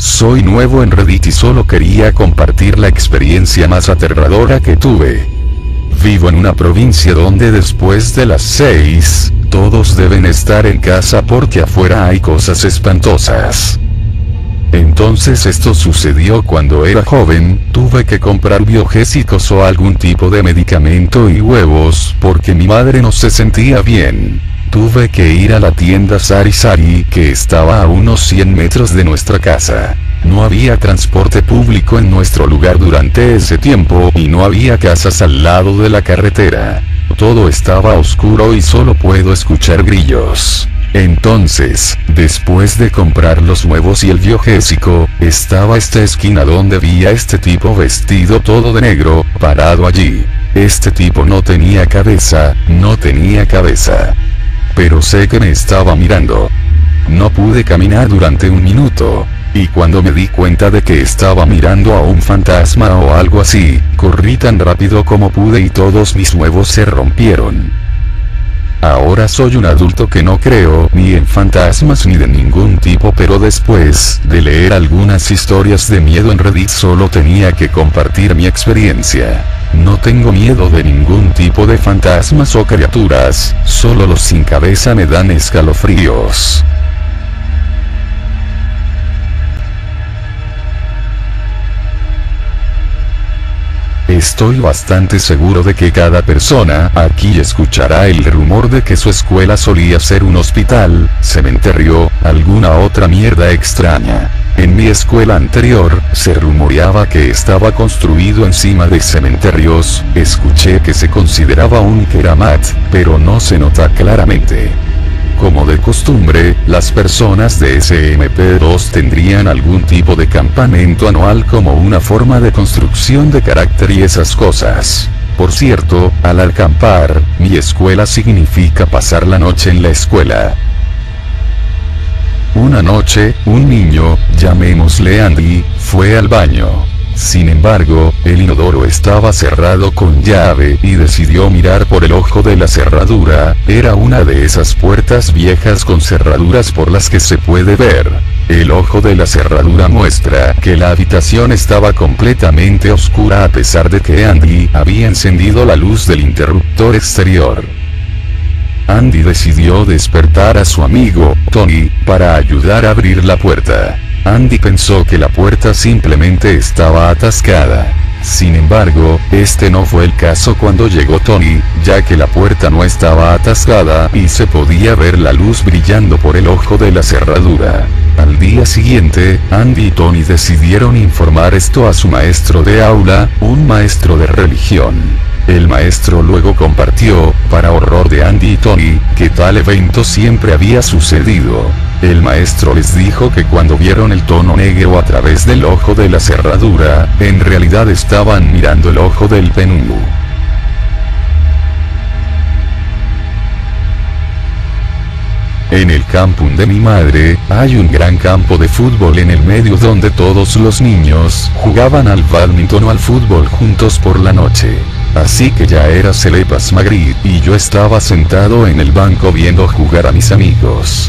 soy nuevo en Reddit y solo quería compartir la experiencia más aterradora que tuve. Vivo en una provincia donde después de las 6, todos deben estar en casa porque afuera hay cosas espantosas. Entonces esto sucedió cuando era joven, tuve que comprar biogésicos o algún tipo de medicamento y huevos porque mi madre no se sentía bien. Tuve que ir a la tienda Sari Sari que estaba a unos 100 metros de nuestra casa. No había transporte público en nuestro lugar durante ese tiempo y no había casas al lado de la carretera. Todo estaba oscuro y solo puedo escuchar grillos. Entonces, después de comprar los huevos y el biogésico, estaba esta esquina donde vi a este tipo vestido todo de negro, parado allí. Este tipo no tenía cabeza, pero sé que me estaba mirando. No pude caminar durante un minuto. Y cuando me di cuenta de que estaba mirando a un fantasma o algo así, corrí tan rápido como pude y todos mis huevos se rompieron. Ahora soy un adulto que no creo ni en fantasmas ni de ningún tipo, pero después de leer algunas historias de miedo en Reddit solo tenía que compartir mi experiencia. No tengo miedo de ningún tipo de fantasmas o criaturas, solo los sin cabeza me dan escalofríos. Estoy bastante seguro de que cada persona aquí escuchará el rumor de que su escuela solía ser un hospital, cementerio, alguna otra mierda extraña. En mi escuela anterior, se rumoreaba que estaba construido encima de cementerios, escuché que se consideraba un keramat, pero no se nota claramente. Como de costumbre, las personas de SMP2 tendrían algún tipo de campamento anual como una forma de construcción de carácter y esas cosas. Por cierto, al acampar, mi escuela significa pasar la noche en la escuela. Una noche, un niño, llamémosle Andy, fue al baño. Sin embargo, el inodoro estaba cerrado con llave y decidió mirar por el ojo de la cerradura. Era una de esas puertas viejas con cerraduras por las que se puede ver. El ojo de la cerradura muestra que la habitación estaba completamente oscura a pesar de que Andy había encendido la luz del interruptor exterior. Andy decidió despertar a su amigo, Tony, para ayudar a abrir la puerta. Andy pensó que la puerta simplemente estaba atascada. Sin embargo, este no fue el caso cuando llegó Tony, ya que la puerta no estaba atascada y se podía ver la luz brillando por el ojo de la cerradura. Al día siguiente, Andy y Tony decidieron informar esto a su maestro de aula, un maestro de religión. El maestro luego compartió, para horror de Andy y Tony, que tal evento siempre había sucedido. El maestro les dijo que cuando vieron el tono negro a través del ojo de la cerradura, en realidad estaban mirando el ojo del penungu. En el campus de mi madre, hay un gran campo de fútbol en el medio donde todos los niños jugaban al bádminton o al fútbol juntos por la noche. Así que ya era Celepas Maghrib y yo estaba sentado en el banco viendo jugar a mis amigos.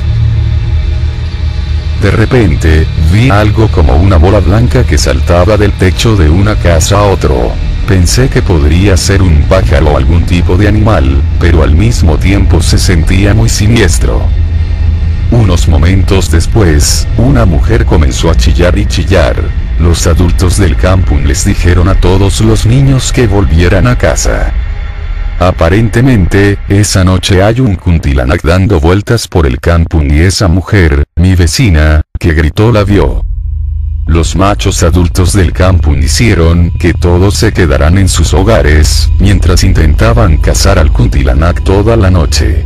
De repente, vi algo como una bola blanca que saltaba del techo de una casa a otro. Pensé que podría ser un pájaro o algún tipo de animal, pero al mismo tiempo se sentía muy siniestro. Unos momentos después, una mujer comenzó a chillar y chillar. Los adultos del campus les dijeron a todos los niños que volvieran a casa. Aparentemente, esa noche hay un kuntilanak dando vueltas por el campus y esa mujer, mi vecina, que gritó la vio. Los machos adultos del campus hicieron que todos se quedaran en sus hogares, mientras intentaban cazar al kuntilanak toda la noche.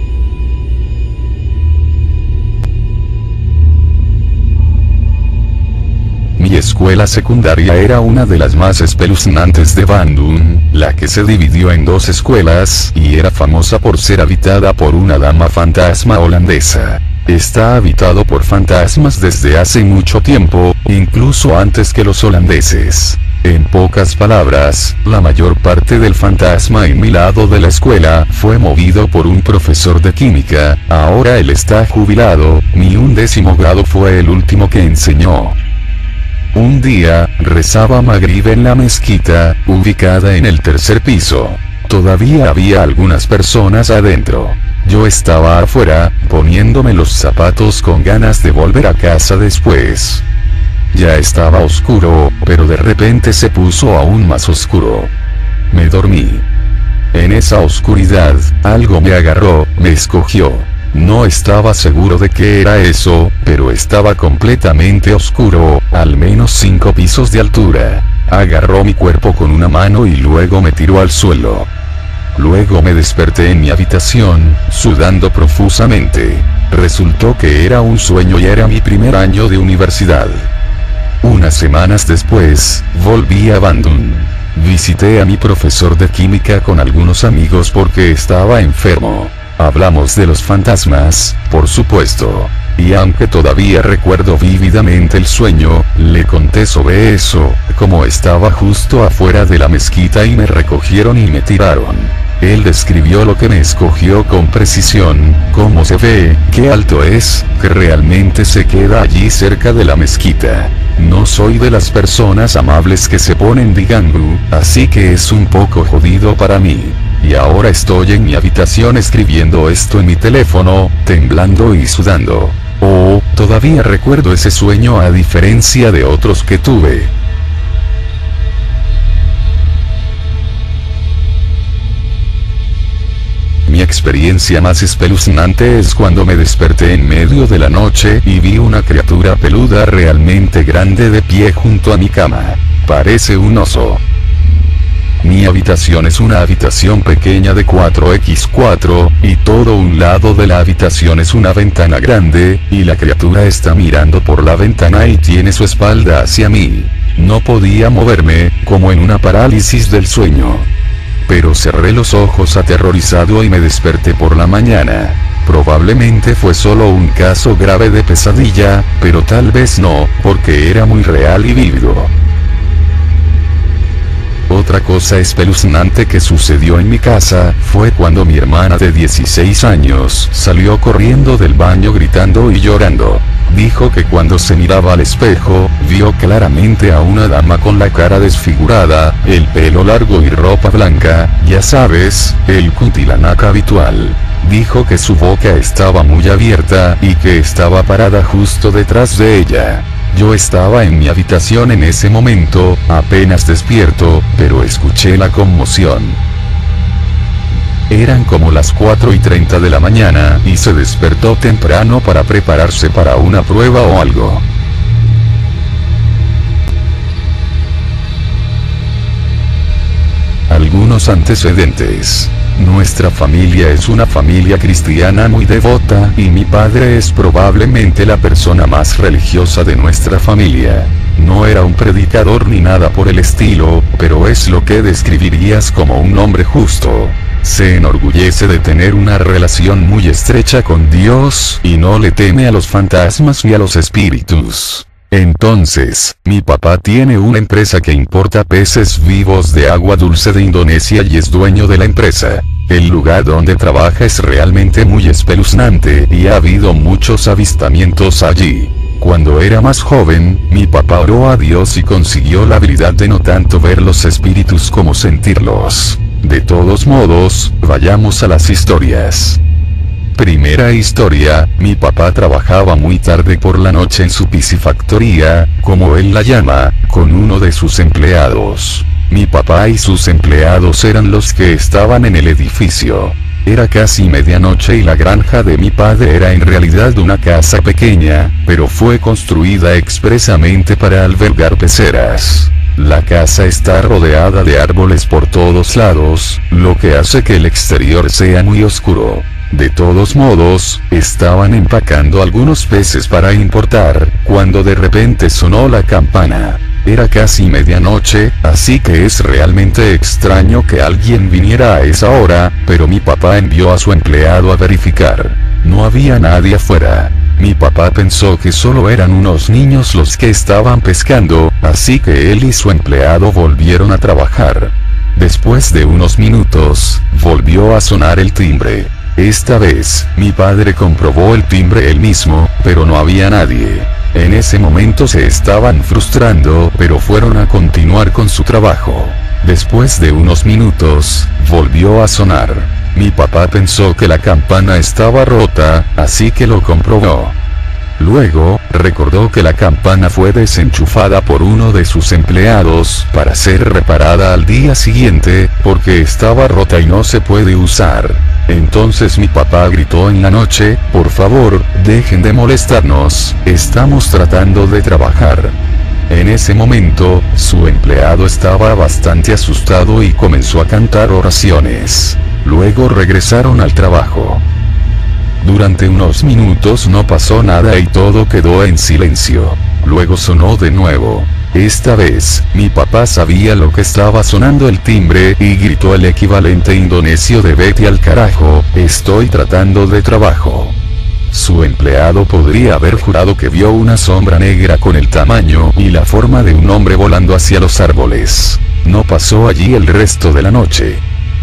Mi escuela secundaria era una de las más espeluznantes de Bandung, la que se dividió en dos escuelas, y era famosa por ser habitada por una dama fantasma holandesa. Está habitado por fantasmas desde hace mucho tiempo, incluso antes que los holandeses. En pocas palabras, la mayor parte del fantasma en mi lado de la escuela fue movido por un profesor de química. Ahora él está jubilado, mi 11º grado fue el último que enseñó. Un día, rezaba Magrib en la mezquita, ubicada en el tercer piso. Todavía había algunas personas adentro. Yo estaba afuera, poniéndome los zapatos con ganas de volver a casa después. Ya estaba oscuro, pero de repente se puso aún más oscuro. Me dormí. En esa oscuridad, algo me agarró, me escogió. No estaba seguro de qué era eso, pero estaba completamente oscuro, al menos 5 pisos de altura. Agarró mi cuerpo con una mano y luego me tiró al suelo. Luego me desperté en mi habitación, sudando profusamente. Resultó que era un sueño y era mi primer año de universidad. Unas semanas después, volví a Bandung. Visité a mi profesor de química con algunos amigos porque estaba enfermo. Hablamos de los fantasmas, por supuesto. Y aunque todavía recuerdo vívidamente el sueño, le conté sobre eso, como estaba justo afuera de la mezquita y me recogieron y me tiraron. Él describió lo que me escogió con precisión, cómo se ve, qué alto es, que realmente se queda allí cerca de la mezquita. No soy de las personas amables que se ponen digangú, así que es un poco jodido para mí. Y ahora estoy en mi habitación escribiendo esto en mi teléfono, temblando y sudando. Oh, todavía recuerdo ese sueño a diferencia de otros que tuve. Mi experiencia más espeluznante es cuando me desperté en medio de la noche y vi una criatura peluda realmente grande de pie junto a mi cama. Parece un oso. Mi habitación es una habitación pequeña de 4x4, y todo un lado de la habitación es una ventana grande, y la criatura está mirando por la ventana y tiene su espalda hacia mí. No podía moverme, como en una parálisis del sueño. Pero cerré los ojos aterrorizado y me desperté por la mañana. Probablemente fue solo un caso grave de pesadilla, pero tal vez no, porque era muy real y vívido. Otra cosa espeluznante que sucedió en mi casa, fue cuando mi hermana de 16 años, salió corriendo del baño gritando y llorando. Dijo que cuando se miraba al espejo, vio claramente a una dama con la cara desfigurada, el pelo largo y ropa blanca, ya sabes, el kuntilanak habitual. Dijo que su boca estaba muy abierta y que estaba parada justo detrás de ella. Yo estaba en mi habitación en ese momento, apenas despierto, pero escuché la conmoción. Eran como las 4:30 de la mañana y se despertó temprano para prepararse para una prueba o algo. Algunos antecedentes. Nuestra familia es una familia cristiana muy devota y mi padre es probablemente la persona más religiosa de nuestra familia. No era un predicador ni nada por el estilo, pero es lo que describirías como un hombre justo. Se enorgullece de tener una relación muy estrecha con Dios y no le teme a los fantasmas ni a los espíritus. Entonces, mi papá tiene una empresa que importa peces vivos de agua dulce de Indonesia y es dueño de la empresa. El lugar donde trabaja es realmente muy espeluznante y ha habido muchos avistamientos allí. Cuando era más joven, mi papá oró a Dios y consiguió la habilidad de no tanto ver los espíritus como sentirlos. De todos modos, vayamos a las historias. Primera historia, mi papá trabajaba muy tarde por la noche en su piscifactoría, como él la llama, con uno de sus empleados. Mi papá y sus empleados eran los que estaban en el edificio. Era casi medianoche y la granja de mi padre era en realidad una casa pequeña, pero fue construida expresamente para albergar peceras. La casa está rodeada de árboles por todos lados, lo que hace que el exterior sea muy oscuro. De todos modos, estaban empacando algunos peces para importar, cuando de repente sonó la campana. Era casi medianoche, así que es realmente extraño que alguien viniera a esa hora, pero mi papá envió a su empleado a verificar. No había nadie afuera. Mi papá pensó que solo eran unos niños los que estaban pescando, así que él y su empleado volvieron a trabajar. Después de unos minutos, volvió a sonar el timbre. Esta vez, mi padre comprobó el timbre él mismo, pero no había nadie. En ese momento se estaban frustrando, pero fueron a continuar con su trabajo. Después de unos minutos, volvió a sonar. Mi papá pensó que la campana estaba rota, así que lo comprobó. Luego, recordó que la campana fue desenchufada por uno de sus empleados para ser reparada al día siguiente, porque estaba rota y no se puede usar. Entonces mi papá gritó en la noche: por favor, dejen de molestarnos, estamos tratando de trabajar. En ese momento, su empleado estaba bastante asustado y comenzó a cantar oraciones. Luego regresaron al trabajo. Durante unos minutos no pasó nada y todo quedó en silencio. Luego sonó de nuevo. Esta vez, mi papá sabía lo que estaba sonando el timbre y gritó el equivalente indonesio de vete al carajo, estoy tratando de trabajo. Su empleado podría haber jurado que vio una sombra negra con el tamaño y la forma de un hombre volando hacia los árboles. No pasó allí el resto de la noche.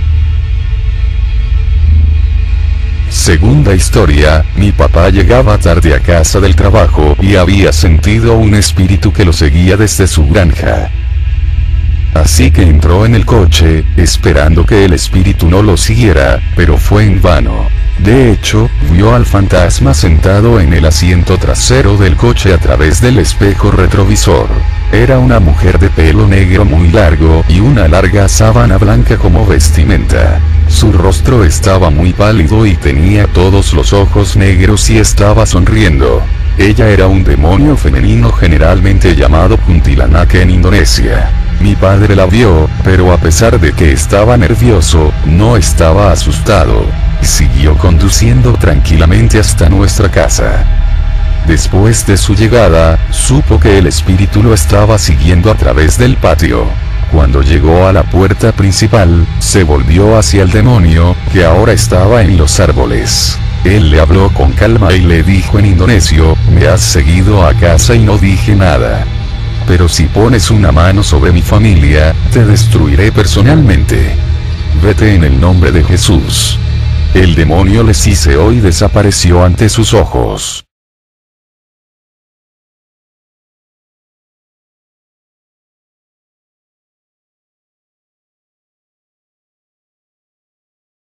Segunda historia, mi papá llegaba tarde a casa del trabajo y había sentido un espíritu que lo seguía desde su granja. Así que entró en el coche, esperando que el espíritu no lo siguiera, pero fue en vano. De hecho, vio al fantasma sentado en el asiento trasero del coche a través del espejo retrovisor. Era una mujer de pelo negro muy largo y una larga sábana blanca como vestimenta. Su rostro estaba muy pálido y tenía todos los ojos negros y estaba sonriendo. Ella era un demonio femenino generalmente llamado Kuntilanak en Indonesia. Mi padre la vio, pero a pesar de que estaba nervioso, no estaba asustado. Siguió conduciendo tranquilamente hasta nuestra casa. Después de su llegada, supo que el espíritu lo estaba siguiendo a través del patio. Cuando llegó a la puerta principal, se volvió hacia el demonio, que ahora estaba en los árboles. Él le habló con calma y le dijo en indonesio: me has seguido a casa y no dije nada. Pero si pones una mano sobre mi familia, te destruiré personalmente. Vete en el nombre de Jesús. El demonio les hizo y desapareció ante sus ojos.